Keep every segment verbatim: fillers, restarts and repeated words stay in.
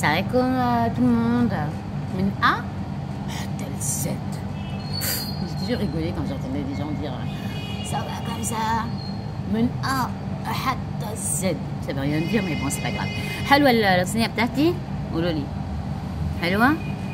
Ça va comme euh, tout le monde. Une A, tel Z. J'ai toujours rigolé quand j'entendais des gens dire ça va comme ça. Une A, tel Z. Ça veut rien dire, mais bon, c'est pas grave. حلوة الصينية بتاعتي؟ قولوا لي. حلوة؟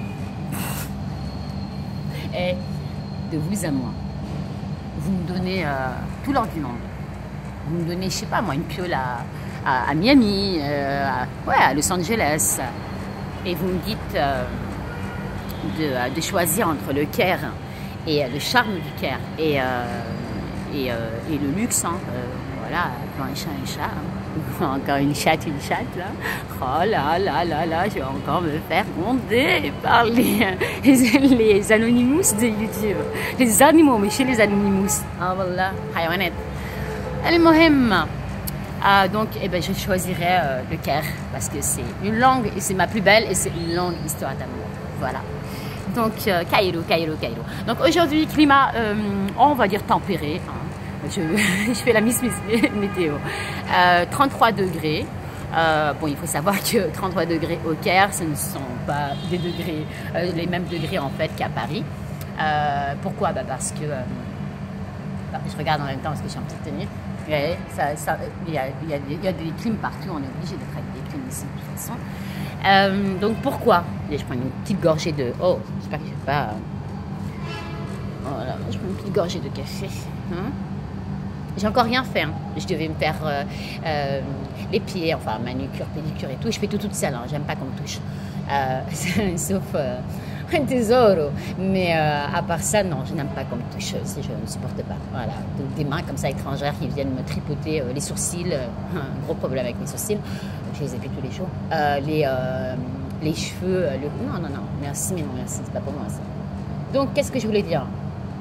Et de vous à moi, vous me donnez euh, tout l'or du monde. Vous me donnez, je sais pas moi, une piole à, à, à Miami, euh, à, ouais, à Los Angeles, et vous me dites euh, de, de choisir entre le Caire et euh, le charme du Caire et, euh, et, euh, et le luxe, hein, euh, voilà, quand un chat, un chat, hein. Encore une chatte, une chatte, là. Oh là là là là, je vais encore me faire gronder par les, les, les anonymous de YouTube. Les animaux, mais chez les anonymous. Ah voilà, hayawanet. المهم euh, donc eh ben, je choisirais euh, le Caire parce que c'est une langue et c'est ma plus belle et c'est une longue histoire d'amour. Voilà. Donc euh, Cairo, Cairo, Cairo. Donc aujourd'hui climat, euh, on va dire tempéré. Hein. Je, je fais la Miss Météo. Euh, trente-trois degrés. Euh, bon, il faut savoir que trente-trois degrés au Caire, ce ne sont pas des degrés, euh, les mêmes degrés en fait qu'à Paris. Euh, pourquoi? Bah parce que euh, je regarde en même temps parce que je suis en petite tenue. Ouais, ça, ça, il, y a, il, y a des, il y a des clims partout, on est obligé d'être avec des clims ici de toute façon. Euh, donc pourquoi? Et je prends une petite gorgée de... Oh, j'espère que je ne vais pas... Voilà, je prends une petite gorgée de café. Hein? J'ai encore rien fait. Hein. Je devais me faire euh, euh, les pieds, enfin manucure, pédicure et tout. Je fais tout toute seule. Hein. J'aime pas qu'on me touche. Euh, sauf euh, un tesoro. Mais euh, à part ça, non, je n'aime pas qu'on me touche. Si je ne supporte pas. Voilà. Donc, des mains comme ça étrangères qui viennent me tripoter euh, les sourcils. Euh, un gros problème avec mes sourcils. Je les épile tous les jours. Euh, les, euh, les cheveux. Le... Non, non, non. Merci, mais non, merci. C'est pas pour moi ça. Donc, qu'est-ce que je voulais dire?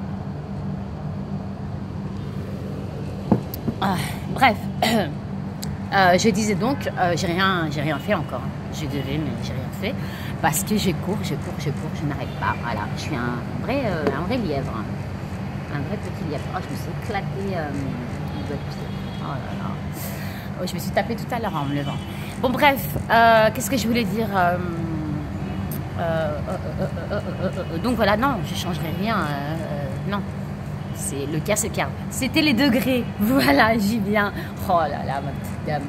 Ah, bref, euh, je disais donc, euh, j'ai rien, j'ai rien fait encore. Je devais, mais j'ai rien fait parce que je cours, je cours, je cours, je n'arrête pas. Voilà, je suis un vrai, euh, un vrai lièvre, un vrai petit lièvre. Oh, je me suis éclaté. Euh, oh là là. Oh, je me suis tapé tout à l'heure en me levant. Bon, bref, euh, qu'est-ce que je voulais dire euh, euh, euh, euh, euh, euh, euh, Donc voilà, non, je changerai rien. Euh, euh, non. C'est le cas, c'est calme. C'était les degrés. Voilà, j'y viens. Oh là là, ma petite dame.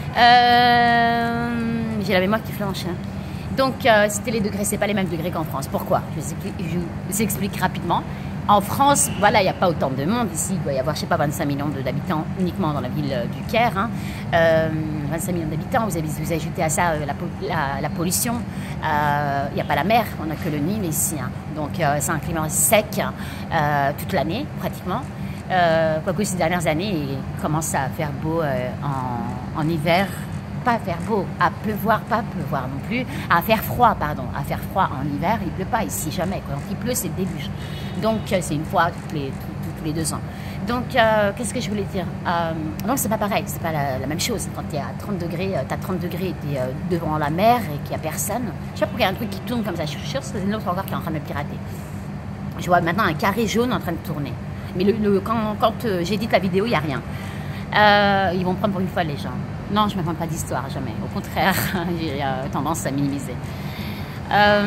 Euh, J'ai la mémoire qui flanche. Hein. Donc, euh, c'était les degrés. C'est pas les mêmes degrés qu'en France. Pourquoi? Je vous explique, je vous explique rapidement. En France, voilà, il n'y a pas autant de monde ici. Il doit y avoir, je sais pas, vingt-cinq millions d'habitants uniquement dans la ville du Caire. Hein. Euh, vingt-cinq millions d'habitants. Vous, vous ajoutez à ça euh, la, la, la pollution. Il euh, n'y a pas la mer, on n'a que le Nil ici. Hein. Donc, euh, c'est un climat sec euh, toute l'année, pratiquement. Euh, quoique ces dernières années, il commence à faire beau euh, en, en hiver. Pas à faire beau, à pleuvoir, pas à pleuvoir non plus, à faire froid, pardon, à faire froid en hiver, il ne pleut pas ici, jamais. Quand il pleut, c'est le déluge. Donc, c'est une fois tous les, tous, tous les deux ans. Donc, euh, qu'est-ce que je voulais dire euh, Non, c'est pas pareil, c'est pas la, la même chose. Quand tu es à trente degrés, tu as trente degrés, tu es euh, devant la mer et qu'il n'y a personne. Je sais pas pourquoi il y a un truc qui tourne comme ça, je suis sûre que c'est une autre encore qui est en train de me pirater. Je vois maintenant un carré jaune en train de tourner. Mais le, le, quand, quand euh, j'édite la vidéo, il n'y a rien. Euh, ils vont me prendre pour une folle, les gens. Non, je ne me prends pas d'histoire, jamais. Au contraire, j'ai euh, tendance à minimiser. Euh,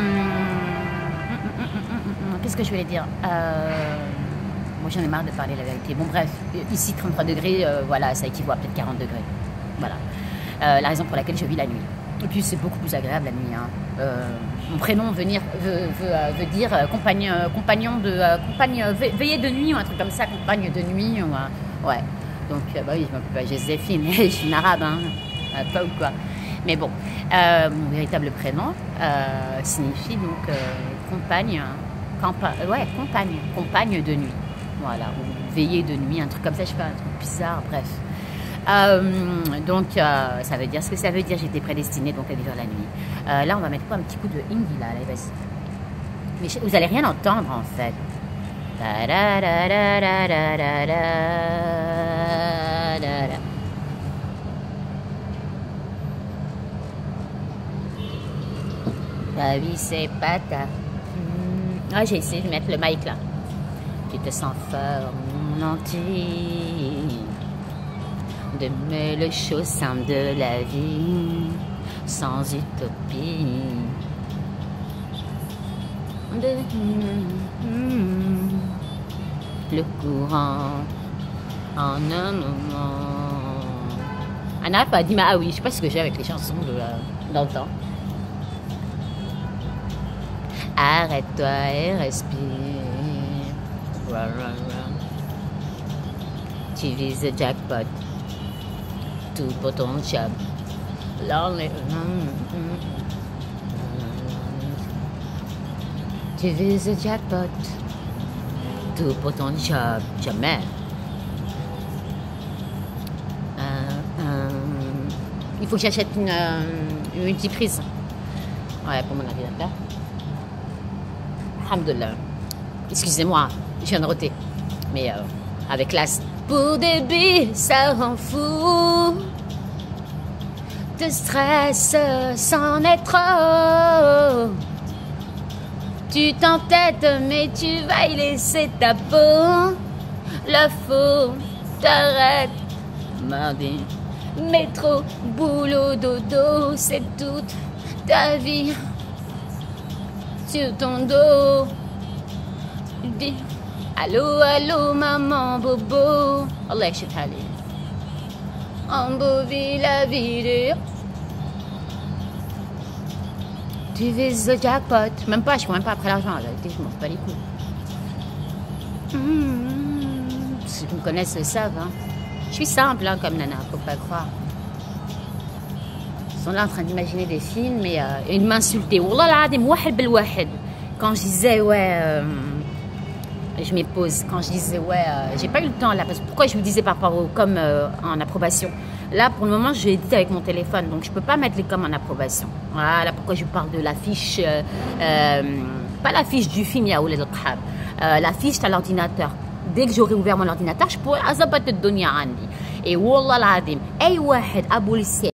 Qu'est-ce que je voulais dire euh, Moi, j'en ai marre de parler la vérité. Bon, bref, ici, trente-trois degrés, euh, voilà, ça équivaut à peut-être quarante degrés. Voilà. Euh, la raison pour laquelle je vis la nuit. Et puis, c'est beaucoup plus agréable la nuit. Hein. Euh, mon prénom venir, veut, veut, euh, veut dire euh, compagne, euh, compagnon de... Euh, compagne, euh, ve veillée de nuit ou un truc comme ça, compagne de nuit. Ou, euh, ouais. Donc, euh, bah oui, je m'appelle pas Joséphine, je suis une arabe, hein, euh, pas ou quoi. Mais bon, euh, mon véritable prénom euh, signifie donc euh, compagne, campa ouais, compagne, compagne de nuit. Voilà, ou veillée de nuit, un truc comme ça, je sais pas, un truc bizarre, bref. Euh, donc, euh, ça veut dire ce que ça veut dire, j'étais prédestinée donc à vivre la nuit. Euh, là, on va mettre quoi, un petit coup de hindi, là, allez, vas-y. Mais je, vous allez rien entendre, en fait. La vie c'est pas ta... Ah, j'ai essayé de mettre le mic là. Tu te sens fort, mon entier. De me le chaussin de la vie. sans utopie. Le courant en un moment. Anna a dit, ah oui, je sais pas ce que j'ai avec les chansons de, euh, dans le temps. Arrête-toi et respire. Run, run, run. Tu vises le jackpot. Tout pour ton job. Lonely. Tu vises le jackpot. Tout pour ton job. Jamais. Euh, euh, il faut que j'achète une, euh, une multiprise. Ouais, pour mon ordinateur. Alhamdulillah. Excusez-moi, je viens de roter. Mais euh, avec classe. Pour débit, ça rend fou. De stress, c'en est trop. Tu t'entêtes, mais tu vas y laisser ta peau. La faute t'arrête. Mardi. Métro, boulot, dodo, c'est toute ta vie. Sur ton dos. Dis allô, allô, maman, bobo. Allah يكشفها لي. On bovit la vidéo. Tu vises le jackpot. Même pas, je ne même pas après l'argent. Je m'en fais pas les coups. Mmh. Ceux qui me connaissent le savent. Hein. Je suis simple hein, comme Nana, faut pas croire. Ils sont là en train d'imaginer des films et euh, ils m'insultaient. Wallah l'adem, wahid bil wahid. Quand je disais, ouais, euh, je m'épose. Quand je disais, ouais, euh, j'ai pas eu le temps là. Parce que pourquoi je vous disais par rapport au com euh, en approbation. Là, pour le moment, je édite avec mon téléphone. Donc, je peux pas mettre les coms en approbation. Voilà pourquoi je vous parle de l'affiche. Euh, euh, pas l'affiche du film, Yaoul el Qhab. Euh, l'affiche à l'ordinateur. Dès que j'aurai ouvert mon ordinateur, je pourrai azabat de dunya andi. Et wallah l'adem, ay wahed abou